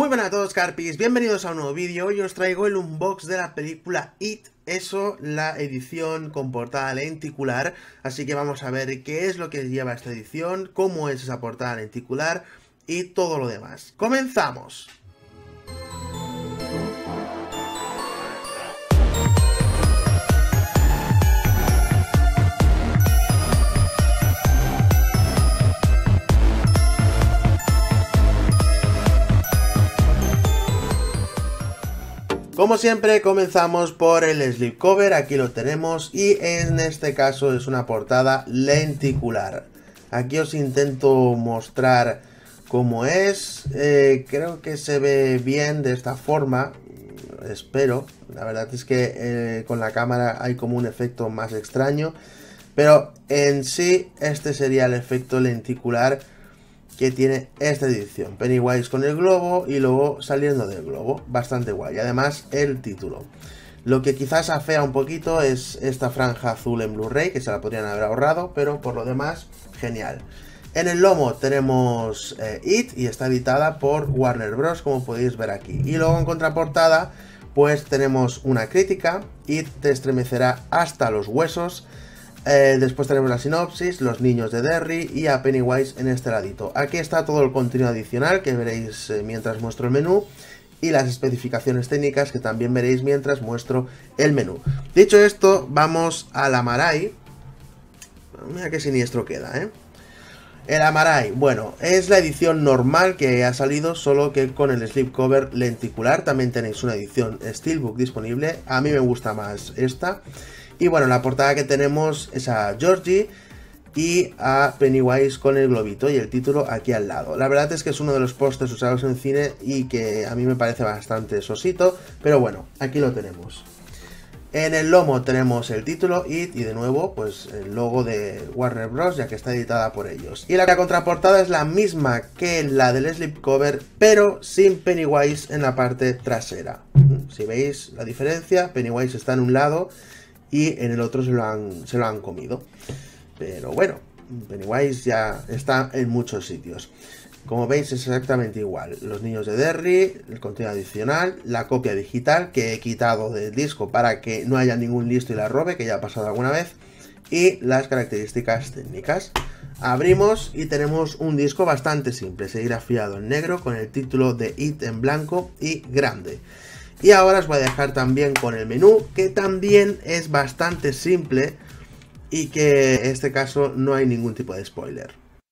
Muy buenas a todos, Carpis, bienvenidos a un nuevo vídeo. Hoy os traigo el unbox de la película It, eso, la edición con portada lenticular. Así que vamos a ver qué es lo que lleva esta edición, cómo es esa portada lenticular y todo lo demás. ¡Comenzamos! Como siempre comenzamos por el slipcover, aquí lo tenemos y en este caso es una portada lenticular. Aquí os intento mostrar cómo es, creo que se ve bien de esta forma, espero. La verdad es que con la cámara hay como un efecto más extraño, pero en sí este sería el efecto lenticular que tiene esta edición. Pennywise con el globo y luego saliendo del globo, bastante guay. Además el título. Lo que quizás afea un poquito es esta franja azul en Blu-ray, que se la podrían haber ahorrado, pero por lo demás, genial. En el lomo tenemos It y está editada por Warner Bros, como podéis ver aquí. Y luego en contraportada, pues tenemos una crítica: It te estremecerá hasta los huesos. Después tenemos la sinopsis, los niños de Derry y a Pennywise en este ladito. Aquí está todo el contenido adicional que veréis mientras muestro el menú y las especificaciones técnicas que también veréis mientras muestro el menú. Dicho esto, vamos al Amarai. Mira qué siniestro queda, ¿eh? El Amarai, bueno, es la edición normal que ha salido, solo que con el slipcover lenticular. También tenéis una edición Steelbook disponible. A mí me gusta más esta. Y bueno, la portada que tenemos es a Georgie y a Pennywise con el globito y el título aquí al lado. La verdad es que es uno de los pósters usados en cine y que a mí me parece bastante sosito, pero bueno, aquí lo tenemos. En el lomo tenemos el título It y de nuevo pues el logo de Warner Bros, ya que está editada por ellos. Y la contraportada es la misma que la del slipcover, pero sin Pennywise en la parte trasera. Si veis la diferencia, Pennywise está en un lado y en el otro se lo han comido. Pero bueno, Pennywise ya está en muchos sitios. Como veis es exactamente igual. Los niños de Derry, el contenido adicional, la copia digital que he quitado del disco para que no haya ningún listo y la robe, que ya ha pasado alguna vez, y las características técnicas. Abrimos y tenemos un disco bastante simple, serigrafiado en negro con el título de It en blanco y grande. Y ahora os voy a dejar también con el menú, que también es bastante simple y que en este caso no hay ningún tipo de spoiler.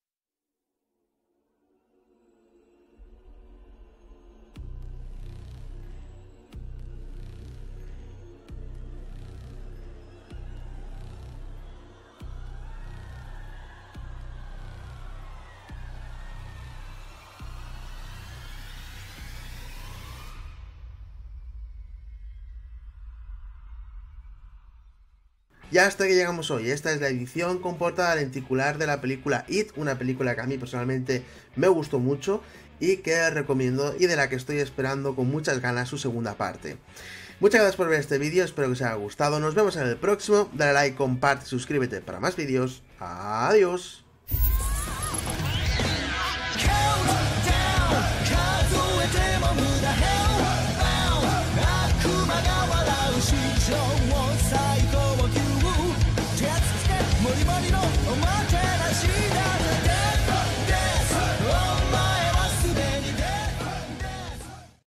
Y hasta que llegamos hoy. Esta es la edición con portada lenticular de la película It, una película que a mí personalmente me gustó mucho y que recomiendo y de la que estoy esperando con muchas ganas su segunda parte. Muchas gracias por ver este vídeo, espero que os haya gustado, nos vemos en el próximo, dale like, comparte, suscríbete para más vídeos, adiós.